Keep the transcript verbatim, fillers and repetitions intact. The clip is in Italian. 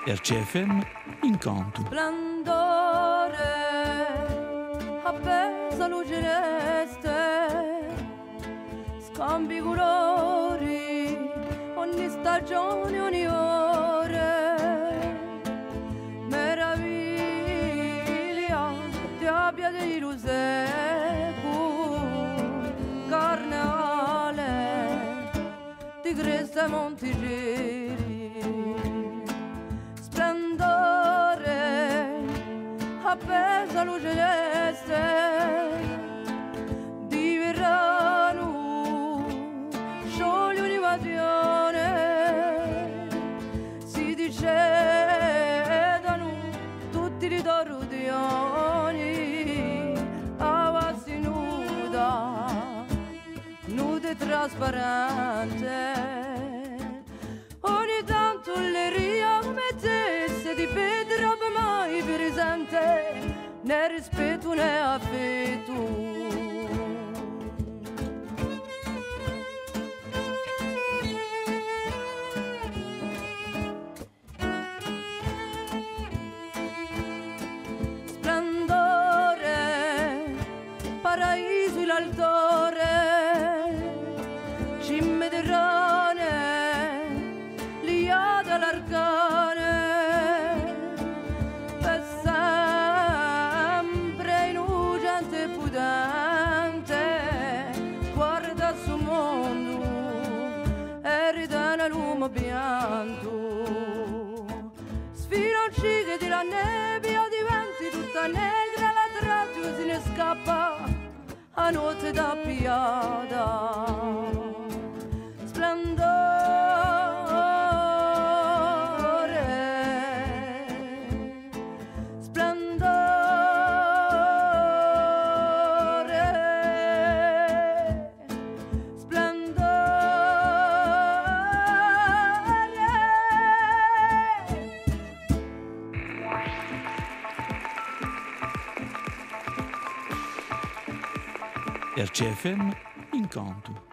R C F M Incanto. Splendore, appesa luce reste, scambi colori, ogni stagione, ogni ore, meraviglia, ti abbia dei lusecu, carnevale, di creste montigeri. Appesa luce celeste di verano, scioglie di passione, si dicevano tutti i torrudioni, avassi nuda, nuda e trasparente. Ogni tanto le ria come te, se ti vedrà mai presente, né rispetto né affetto. Splendore, paraiso in altore, cime terranee, liate all'arcane, per sempre innocente e pudente, guarda sul mondo e ridana l'uomo pianto. Sfilanci di la nebbia diventi tutta negra, la traccia se ne scappa a notte da piada. Splendore, splendore, splendore. R C F M Incanto.